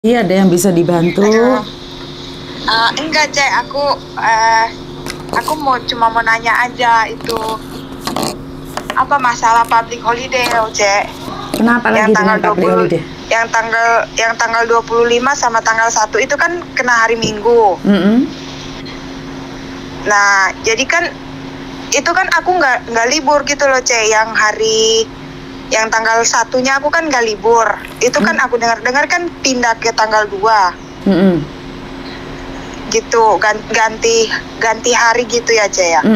Iya, ada yang bisa dibantu. Enggak, Cek. Aku cuma mau nanya aja itu apa masalah public holiday, Cek. Kenapa lagi dengan public holiday? Yang tanggal 25 sama tanggal 1 itu kan kena hari Minggu. Nah, jadi kan itu kan aku nggak libur gitu loh, Cek. Yang tanggal 1-nya aku kan nggak libur. Itu kan aku dengar kan pindah ke tanggal 2. Gitu, ganti hari gitu ya, Cek ya.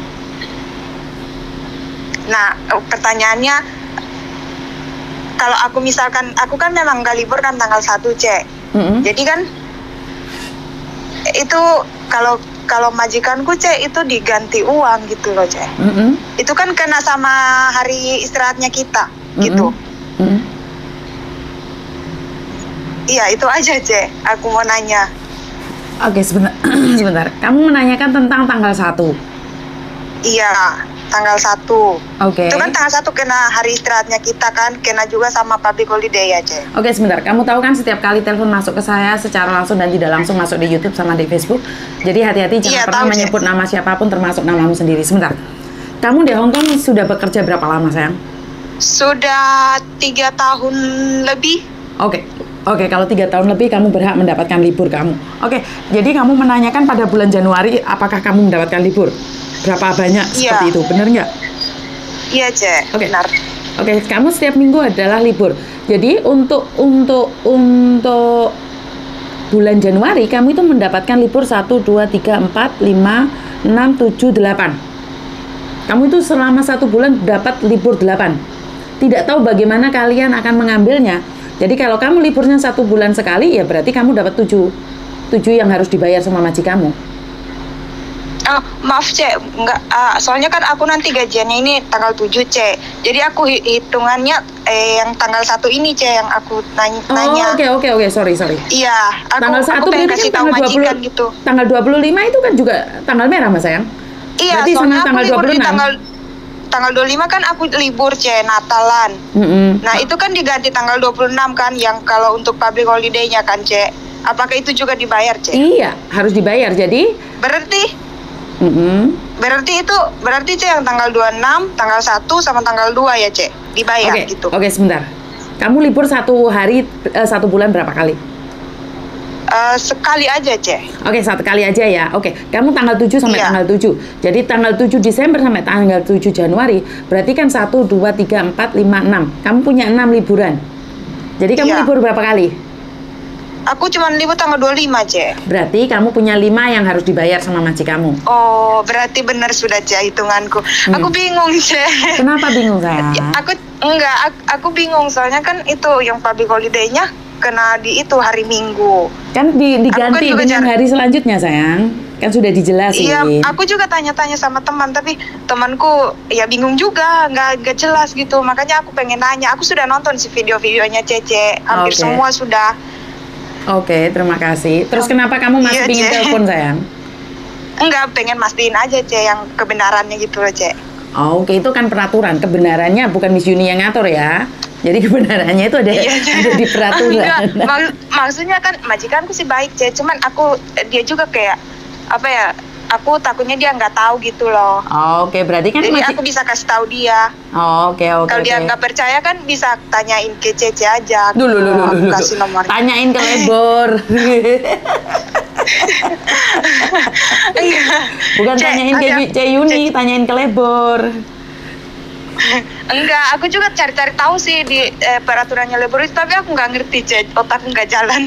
Nah, pertanyaannya, kalau aku misalkan, aku kan memang nggak libur kan tanggal 1, Cek. Jadi kan itu kalau majikanku, Cek, itu diganti uang gitu loh, Cek. Itu kan kena sama hari istirahatnya kita gitu. Iya, itu aja, Cek. Aku mau nanya. Oke, sebentar. Kamu menanyakan tentang tanggal 1? Iya, tanggal 1. Oke. Itu kan tanggal 1 kena hari istirahatnya kita kan, kena juga sama public holiday ya, Cek. Oke, sebentar. Kamu tahu kan setiap kali telepon masuk ke saya secara langsung dan tidak langsung masuk di YouTube sama di Facebook. Jadi hati-hati jangan pernah menyebut nama siapapun termasuk namamu sendiri. Sebentar. Kamu di Hong Kong sudah bekerja berapa lama, sayang? Sudah 3 tahun lebih. Oke, kalau 3 tahun lebih kamu berhak mendapatkan libur kamu. Oke, jadi kamu menanyakan pada bulan Januari apakah kamu mendapatkan libur? Berapa banyak seperti itu, benar nggak? Iya, Cek. Oke. Benar. Oke, kamu setiap minggu adalah libur. Jadi untuk bulan Januari kamu itu mendapatkan libur 1, 2, 3, 4, 5, 6, 7, 8. Kamu itu selama 1 bulan dapat libur 8. Tidak tahu bagaimana kalian akan mengambilnya. Jadi kalau kamu liburnya 1 bulan sekali, ya berarti kamu dapat 7 yang harus dibayar sama majikanmu. Maaf, Cek, enggak, soalnya kan aku nanti gajiannya ini tanggal 7, Cek. Jadi aku hitungannya yang tanggal 1 ini, Cek, yang aku nanya. Oke, sorry. Iya, tanggal 1 pengen berarti kasih kan tahu tanggal 20 majikan gitu. Tanggal 25 itu kan juga tanggal merah, Mas, sayang? Iya, berarti soalnya sama tanggal aku libur 26. di tanggal 25 kan aku libur, Cek, Natalan. Nah, itu kan diganti tanggal 26 kan, yang kalau untuk public holiday-nya kan, Cek. Apakah itu juga dibayar, Cek? Iya, harus dibayar. Jadi berarti Cek yang tanggal 26, tanggal 1 sama tanggal 2 ya, Cek, dibayar gitu. Oke, sebentar. Kamu libur 1 hari 1 bulan berapa kali? Sekali aja, Cek. Oke, 1 kali aja ya. Oke, kamu tanggal 7 sampai tanggal 7. Jadi tanggal 7 Desember sampai tanggal 7 Januari, berarti kan 1, 2, 3, 4, 5, 6. Kamu punya 6 liburan. Jadi kamu libur berapa kali? Aku cuma libur tanggal 25, Cek. Berarti kamu punya 5 yang harus dibayar sama majikanmu. Oh, berarti benar sudah, Cek, hitunganku. Aku bingung, Cek. Kenapa bingung, sayang? Aku bingung, soalnya kan itu yang public holiday-nya kena di itu hari Minggu. Kan diganti dengan hari selanjutnya, sayang. Kan sudah dijelasin. Iya, aku juga tanya-tanya sama teman, tapi temanku ya bingung juga, nggak jelas gitu. Makanya aku pengen nanya. Aku sudah nonton sih video-videonya Cece, hampir semua sudah. Oke, terima kasih. Terus kenapa kamu masih ingin telepon, sayang? Enggak, pengen mastiin aja, Ce, yang kebenarannya gitu loh, Ce. Oke, itu kan peraturan. Kebenarannya bukan Miss Yuni yang ngatur ya. Jadi kebenarannya itu ada di peraturan. Maksudnya kan majikanku sih baik, Ce. Cuman dia juga kayak apa ya? Aku takutnya dia nggak tahu gitu loh. Oke, berarti kan jadi aku bisa kasih tahu dia. Oke. Kalau dia nggak percaya kan bisa tanyain ke Cece aja. Dulu. Kasih nomor. Tanyain ke Lebor. Bukan tanyain ke Yuni, tanyain ke Lebor. Enggak, aku juga cari-cari tahu sih di peraturannya Lebor itu, tapi aku nggak ngerti, Cek. Otakku nggak jalan.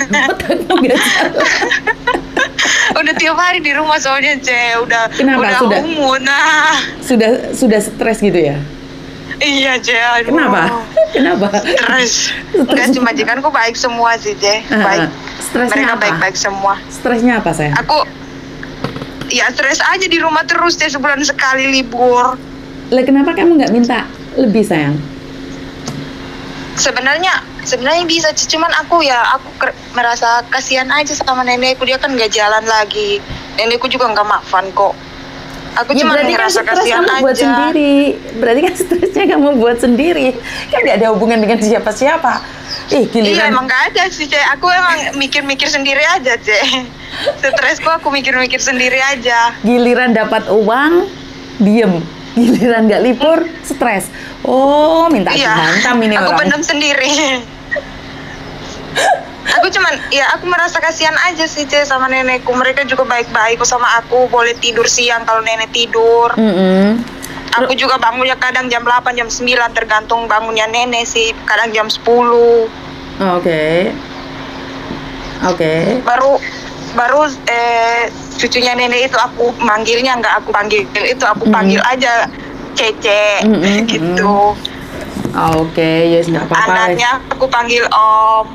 Udah tiap hari di rumah soalnya, Cek. Udah umur. Sudah stres gitu ya? Iya, Cek. Kenapa? Stres. Enggak, cuma majikanku baik semua sih, Cek. Baik. Stresnya mereka baik-baik semua. Stresnya apa, sayang? Aku ya stres aja di rumah terus, Cek, sebulan sekali libur. Lah, kenapa kamu nggak minta lebih, sayang? Sebenarnya bisa, cuman aku merasa kasihan aja sama nenekku. Dia kan nggak jalan lagi. Nenekku juga nggak maafan kok. Aku cuma ngerasa kasihan aja. Buat sendiri. Berarti kan stresnya kamu buat sendiri. Kan nggak ada hubungan dengan siapa-siapa. Iya Giliran. emang gak ada sih Cek, aku emang mikir-mikir sendiri aja Cek. Stresku aku mikir-mikir sendiri aja. Giliran dapat uang, diem. Giliran nggak libur, stres. Oh, minta dihantam ini aku orang. pendam sendiri. Aku merasa kasihan aja sih Cek sama nenekku. Mereka juga baik-baik sama aku, boleh tidur siang kalau nenek tidur. Aku juga bangunnya kadang jam 8, jam 9, tergantung bangunnya nenek sih. Kadang jam 10. Oke. Baru cucunya nenek itu aku manggilnya nggak aku panggil itu, aku panggil aja Cece gitu. Oke, yes nggak apa-apa. Anaknya aku panggil Om.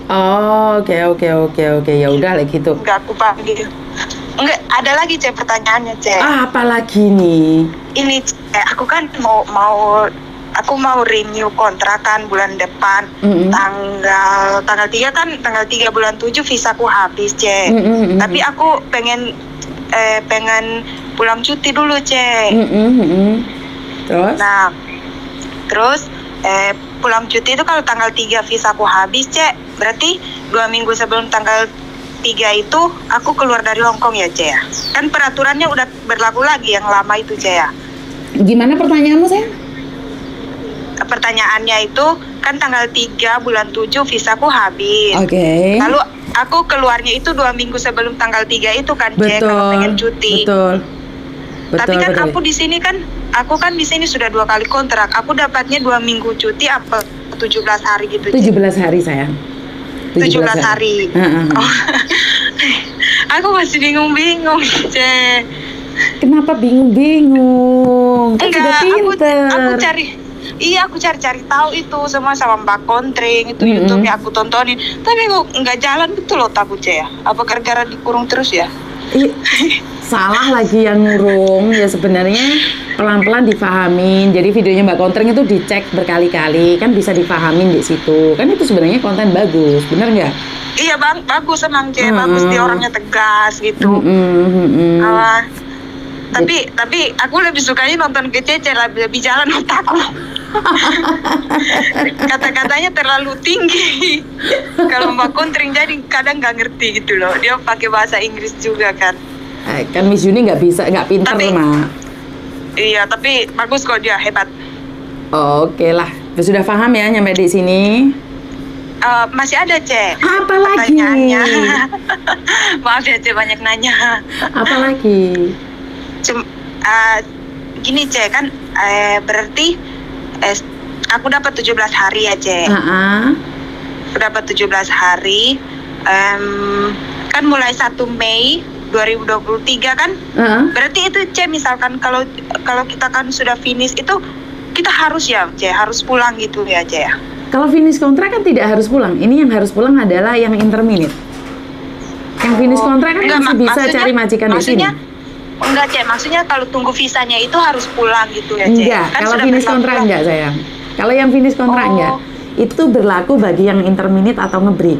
Oke. Ya udah gitu. Nggak aku panggil. Enggak, ada lagi Cek pertanyaannya Cek. Apa lagi nih? Ini Cek, aku kan mau renew kontrakan bulan depan. Tanggal 3 kan, tanggal 3 bulan 7 visaku habis Cek. Tapi aku pengen pulang cuti dulu Cek. Terus? Nah, terus pulang cuti itu kalau tanggal 3 visaku habis Cek, berarti 2 minggu sebelum tanggal 3 itu aku keluar dari Hong Kong ya Cek ya. Kan peraturannya udah berlaku lagi yang lama itu Cek ya. Gimana pertanyaanmu sayang? Pertanyaannya itu kan tanggal 3 bulan 7 visaku habis. Oke. Lalu aku keluarnya itu 2 minggu sebelum tanggal 3 itu kan Cek, kalau pengen cuti. Betul. Tapi kan aku di sini sudah 2 kali kontrak. Aku dapatnya 2 minggu cuti apa 17 hari gitu. 17 hari sayang. 17 hari. Oh. Aku masih bingung, Cek. Kenapa bingung-bingung? Kan sudah pinter. Aku cari tahu itu semua sama Mbak Kontring itu YouTube yang aku tontonin. Tapi kok nggak jalan betul loh takut Cek ya. Apa gara-gara dikurung terus ya? Salah lagi yang ngurung ya, sebenarnya pelan-pelan difahamin. Jadi videonya Mbak Kontring itu dicek berkali-kali, kan bisa difahamin di situ. Kan itu sebenarnya konten bagus, bener nggak? Iya bang, bagus emang Cek, bagus dia orangnya tegas gitu. Tapi aku lebih sukanya nonton ke Cece, lebih jalan otakku. Kata-katanya terlalu tinggi. Kalau Mbak Kontring jadi kadang nggak ngerti gitu loh. Dia pakai bahasa Inggris juga kan. Kan Miss Yuni nggak pintar Mak. Iya, tapi bagus kok, dia hebat. Oke lah, sudah paham ya nyampe di sini. Masih ada Cek. Apa lagi? Maaf ya Cek, banyak nanya. Apa lagi? Gini Cek, kan berarti aku dapat 17 hari ya Cek. Aku dapat 17 hari. Kan mulai 1 Mei 2023 kan. Berarti itu Cek, misalkan kalau kita kan sudah finish itu kita harus ya Cek, harus pulang gitu ya Cek ya. Kalau finish kontrak kan tidak harus pulang. Ini yang harus pulang adalah yang interminute. Yang finish kontrak kan masih bisa cari majikan di sini. Enggak Cek, maksudnya kalau tunggu visanya itu harus pulang gitu ya Cek. Enggak, kan kalau finish kontrak enggak sayang. Kalau yang finish kontrak enggak. Itu berlaku bagi yang interminute atau ngebreak.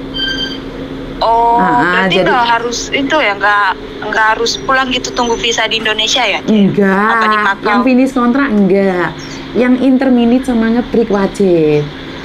Berarti nggak harus itu ya, nggak harus pulang gitu tunggu visa di Indonesia ya Cek? Enggak, apa di Macau? Yang finish kontrak enggak. Yang interminute sama ngebreak wajib.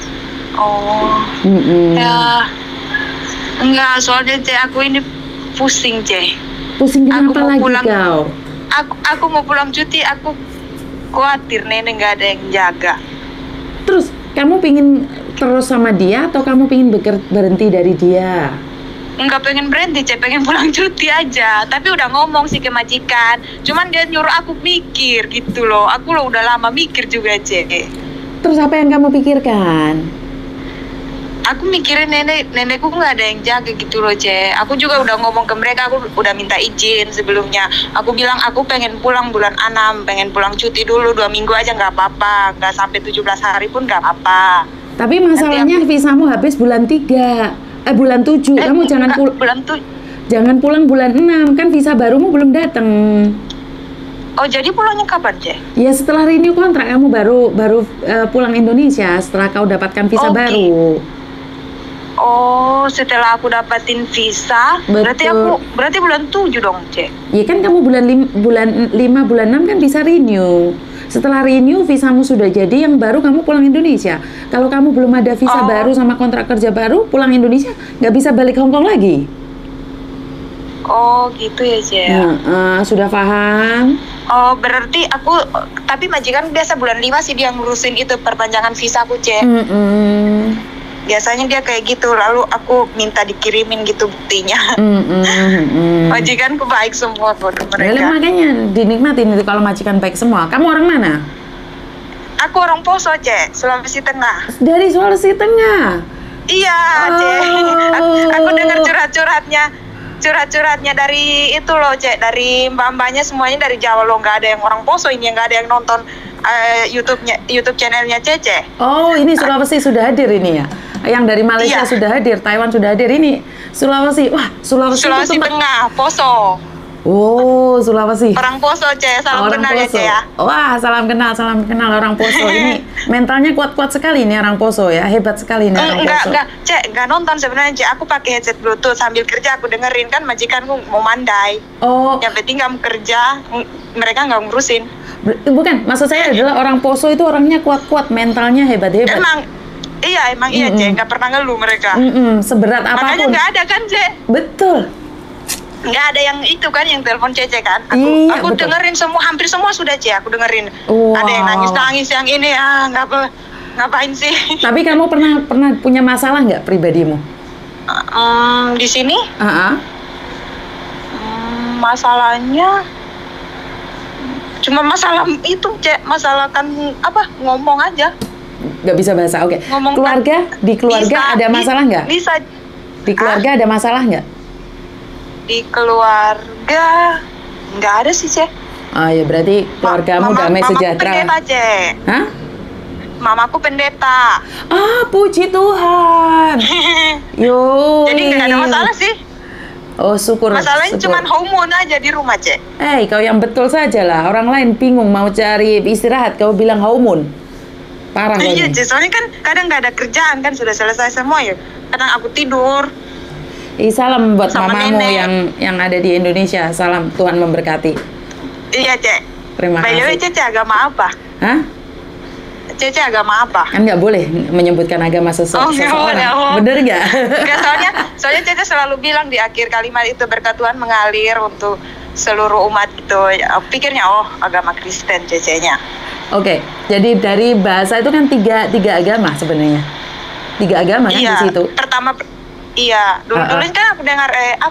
Ya, enggak, soalnya Cek aku ini pusing Cek. Pusing kenapa lagi kau? Aku mau pulang cuti, aku khawatir nenek nggak ada yang jaga. Terus kamu pingin terus sama dia atau kamu pingin berhenti dari dia? Enggak pengen berhenti Cek, pengen pulang cuti aja. Tapi udah ngomong sih ke majikan, cuman dia nyuruh aku mikir gitu loh. Aku udah lama mikir juga Cek. Terus apa yang kamu pikirkan? Aku mikirin nenekku nggak ada yang jaga gitu loh Cek. Aku juga udah ngomong ke mereka, aku udah minta izin sebelumnya. Aku bilang aku pengen pulang bulan 6, pengen pulang cuti dulu 2 minggu aja nggak apa-apa, nggak sampai 17 hari pun nggak apa-apa. Tapi masalahnya visamu habis bulan 3, bulan 7. Kamu jangan jangan pulang bulan 6, kan visa barumu belum datang. Oh, jadi pulangnya kapan Cek? Ya setelah renew kontrak kamu baru pulang Indonesia setelah kau dapatkan visa baru. Oh, setelah aku dapatin visa, betul. berarti bulan 7 dong, Cek. Iya kan kamu bulan 5 bulan 6 kan bisa renew. Setelah renew visamu sudah jadi, yang baru kamu pulang Indonesia. Kalau kamu belum ada visa baru sama kontrak kerja baru, pulang Indonesia nggak bisa balik Hong Kong lagi. Oh gitu ya, Ce. Sudah paham? Oh, berarti tapi majikan biasa bulan 5 sih dia ngurusin itu perpanjangan visa aku, Ce. Biasanya dia kayak gitu, lalu aku minta dikirimin gitu buktinya. Majikanku baik semua kok mereka. Makanya dinikmatin itu kalau majikan baik semua. Kamu orang mana? Aku orang Poso, Ce, Sulawesi Tengah. Dari Sulawesi Tengah? Iya, Ce. Aku dengar curhat-curhatnya dari itu loh, Ce, dari mbak-mbaknya semuanya dari Jawa loh, nggak ada yang orang Poso ini, nggak ada yang nonton YouTube channelnya Cece. Oh, ini Sulawesi sudah hadir ini ya? Yang dari Malaysia sudah hadir, Taiwan sudah hadir, ini Sulawesi. Wah, Sulawesi Tengah, Poso. Oh, Sulawesi. Orang Poso, Ce. Salam kenal ya, Ce ya. Wah, salam kenal orang Poso. Ini mentalnya kuat-kuat sekali nih orang Poso ya. Hebat sekali nih orang Poso. Enggak nonton sebenarnya, Ce. Aku pakai headset Bluetooth sambil kerja, aku dengerin, kan majikanku mau mandai. Oh. Yang penting kamu kerja, mereka nggak ngurusin. Bukan, maksud saya adalah orang Poso itu orangnya kuat-kuat, mentalnya hebat-hebat. Emang iya, Ce. Nggak pernah ngeluh mereka. Seberat apapun. Makanya nggak ada kan, Ce. Betul. Nggak ada yang itu kan, yang telepon Cece kan. Aku dengerin hampir semua sudah, Ce. Aku dengerin. Wow. Ada yang nangis-nangis, yang ini ngapain sih? Tapi kamu pernah punya masalah nggak pribadimu? Di sini? Masalahnya cuma masalah itu, Ce. Masalah kan ngomong aja. Nggak bisa bahasa, oke. Di keluarga ada masalah nggak? Bisa. Di keluarga ada masalah nggak? Di keluarga nggak ada sih, Ce. Oh ya, berarti keluargamu damai sejahtera. Mamaku pendeta, Ce. Hah? Mamaku pendeta. Puji Tuhan. Yo. Jadi nggak ada masalah sih. Oh, syukur. Masalahnya cuma hormon aja di rumah, Ce. Kau yang betul saja lah. Orang lain bingung mau cari istirahat, kau bilang hormon. Parah. Iya, Ce. Soalnya kan kadang nggak ada kerjaan kan, sudah selesai semua ya. Kadang aku tidur. Salam buat sama mamamu nenek yang ada di Indonesia. Salam, Tuhan memberkati. Iya, Ce. Terima kasih. By the way, Cece agama apa? Hah? Cece agama apa? Kan nggak boleh menyebutkan agama seseorang. Bener nggak? Nggak, soalnya Cece selalu bilang di akhir kalimat itu, berkat Tuhan mengalir untuk seluruh umat gitu. Pikirnya agama Kristen Cece-nya. Oke, jadi dari bahasa itu kan tiga agama sebenarnya. 3 agama kan di situ. Pertama, dulu kan aku dengar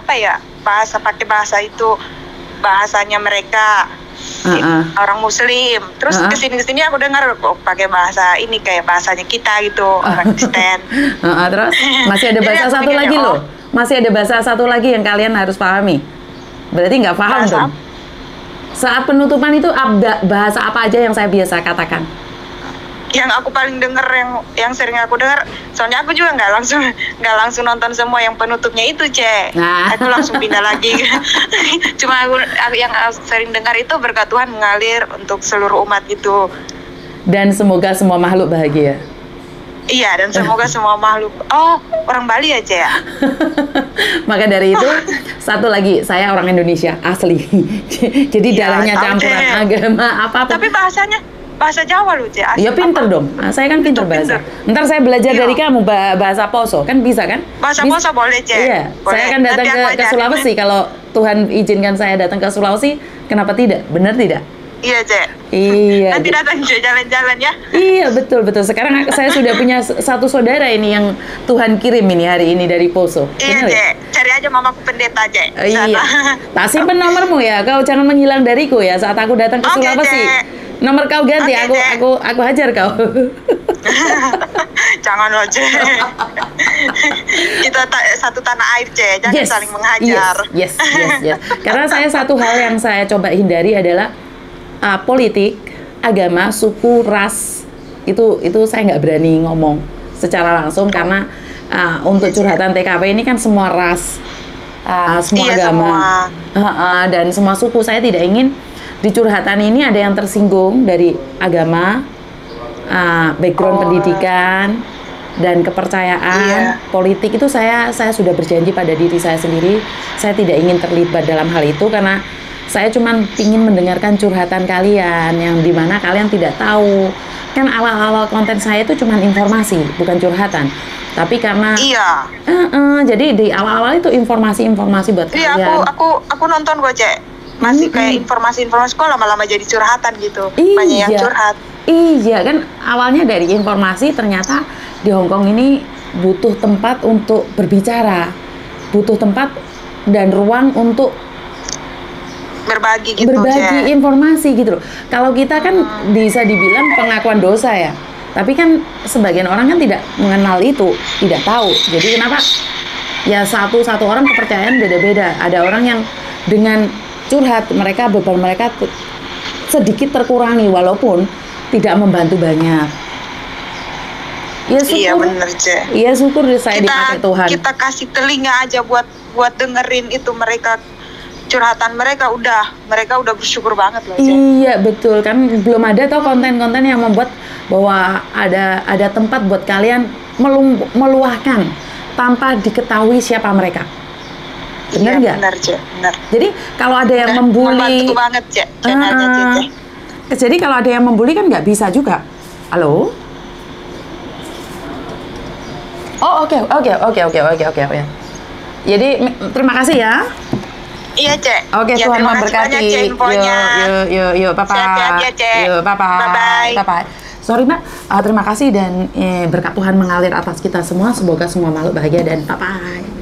pakai bahasa itu bahasanya mereka orang Muslim. Terus kesini aku dengar pakai bahasa ini kayak bahasanya kita gitu, orang Kristen. Terus masih ada bahasa satu lagi loh. Masih ada bahasa satu lagi yang kalian harus pahami. Berarti nggak paham dong. Saat penutupan itu bahasa apa aja yang saya biasa katakan? Yang aku paling dengar, yang sering aku dengar, soalnya aku juga nggak langsung nonton semua yang penutupnya itu, Ce. Aku langsung pindah lagi. Cuma aku yang sering dengar itu, berkat Tuhan mengalir untuk seluruh umat itu. Dan semoga semua makhluk bahagia. Iya, dan semoga semua makhluk. Orang Bali ya, Ce. Maka dari itu, satu lagi, saya orang Indonesia asli. Jadi darahnya campuran agama apa-apa. Tapi bahasa Jawa loh, Ce. Ya pinter dong. Saya kan pinter bahasa. Ntar saya belajar dari kamu bahasa Poso, kan bisa kan? Bahasa Poso boleh, Ce. Iya. Boleh. Saya akan datang ke Sulawesi. Kalau Tuhan izinkan saya datang ke Sulawesi, kenapa tidak? Benar tidak? Iya, Ce. Iya. Nanti datang jalan-jalan ya. Iya, betul. Sekarang saya sudah punya satu saudara ini yang Tuhan kirim ini hari ini dari Poso. Iya, Ce. Cari aja mamaku pendeta, Ce. Iya. Tak simpen nomormu ya. Kau jangan menghilang dariku ya saat aku datang ke Sulawesi. Ce. Nomor kau ganti, aku hajar kau. Jangan loh, Ce. Kita satu tanah air, Ce. Jangan saling menghajar. Yes. Karena satu hal yang saya coba hindari adalah politik, agama, suku, ras. Itu saya nggak berani ngomong secara langsung karena untuk curhatan TKP ini kan semua ras, semua agama, dan semua suku. Saya tidak ingin di curhatan ini ada yang tersinggung dari agama, background pendidikan, dan kepercayaan. Politik itu saya sudah berjanji pada diri saya sendiri, saya tidak ingin terlibat dalam hal itu karena Saya cuma ingin mendengarkan curhatan kalian yang dimana kalian tidak tahu. Kan awal-awal konten saya itu cuma informasi, bukan curhatan. Tapi karena Iya. jadi di awal-awal itu informasi-informasi buat Iya, kalian. aku nonton kok, Cek. Masih kayak informasi-informasi, kok lama-lama jadi curhatan gitu. Banyak yang curhat. Iya, kan awalnya dari informasi, ternyata di Hongkong ini butuh tempat untuk berbicara, butuh tempat dan ruang untuk Berbagi gitu, berbagi Cek. informasi gitu loh. Kalau kita kan bisa dibilang pengakuan dosa ya, tapi kan sebagian orang kan tidak mengenal itu, tidak tahu. Jadi kenapa? Ya satu orang kepercayaan beda-beda. Ada orang yang dengan curhat beban mereka sedikit terkurangi walaupun tidak membantu banyak. Ya syukur. Iya bener, Cek. Iya syukur saya dipakai Tuhan. Kita kasih telinga aja buat dengerin itu mereka curhatan mereka udah bersyukur banget loh, Cek. Iya betul, kan belum ada toh konten-konten yang membuat bahwa ada tempat buat kalian meluahkan tanpa diketahui siapa mereka. Benar nggak? Benar, Cek. Benar. Jadi kalau ada yang membuli, Membantu banget, Cek. Channelnya, Cek. Jadi kalau ada yang membuli kan nggak bisa juga. Halo? Oh oke. Jadi terima kasih ya. Iya, Cek. Oke, Ya, Tuhan terima kasih memberkati. banyak, Cek, infonya. Yuk, bye-bye. Sehat-sehat ya, Cek. Yuk, Bye-bye. bye-bye. Sorry, Mbak. Terima kasih dan berkat Tuhan mengalir atas kita semua. Semoga semua makhluk bahagia dan bye-bye.